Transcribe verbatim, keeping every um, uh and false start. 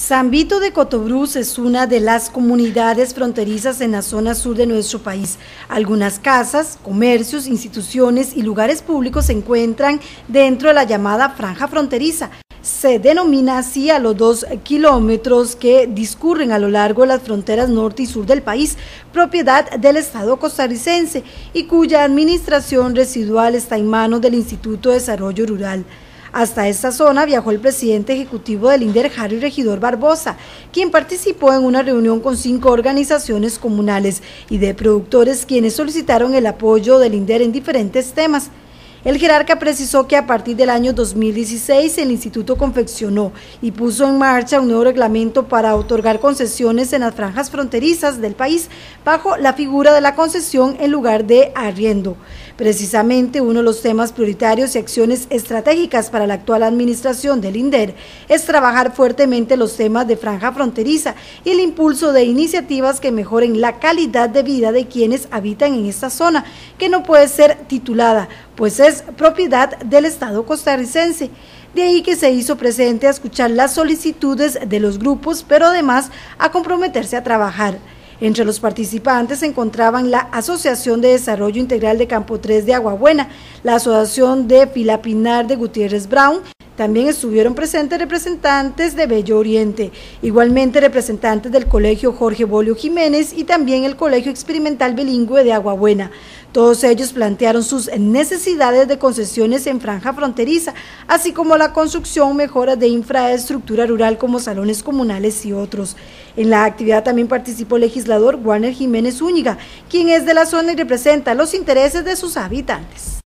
San Vito de Cotobruz es una de las comunidades fronterizas en la zona sur de nuestro país. Algunas casas, comercios, instituciones y lugares públicos se encuentran dentro de la llamada franja fronteriza. Se denomina así a los dos kilómetros que discurren a lo largo de las fronteras norte y sur del país, propiedad del Estado costarricense y cuya administración residual está en manos del Instituto de Desarrollo Rural. Hasta esta zona viajó el presidente ejecutivo del INDER, Harry Regidor Barbosa, quien participó en una reunión con cinco organizaciones comunales y de productores quienes solicitaron el apoyo del INDER en diferentes temas. El jerarca precisó que a partir del año dos mil dieciséis el instituto confeccionó y puso en marcha un nuevo reglamento para otorgar concesiones en las franjas fronterizas del país bajo la figura de la concesión en lugar de arriendo. Precisamente uno de los temas prioritarios y acciones estratégicas para la actual administración del INDER es trabajar fuertemente los temas de franja fronteriza y el impulso de iniciativas que mejoren la calidad de vida de quienes habitan en esta zona, que no puede ser titulada, pues es propiedad del Estado costarricense. De ahí que se hizo presente a escuchar las solicitudes de los grupos, pero además a comprometerse a trabajar. Entre los participantes se encontraban la Asociación de Desarrollo Integral de Campo tres de Aguabuena, la Asociación de Filapinar de Gutiérrez Brown. También estuvieron presentes representantes de Bello Oriente, igualmente representantes del Colegio Jorge Bolio Jiménez y también el Colegio Experimental Bilingüe de Aguabuena. Todos ellos plantearon sus necesidades de concesiones en franja fronteriza, así como la construcción, mejoras de infraestructura rural como salones comunales y otros. En la actividad también participó el legislador Warner Jiménez Zúñiga, quien es de la zona y representa los intereses de sus habitantes.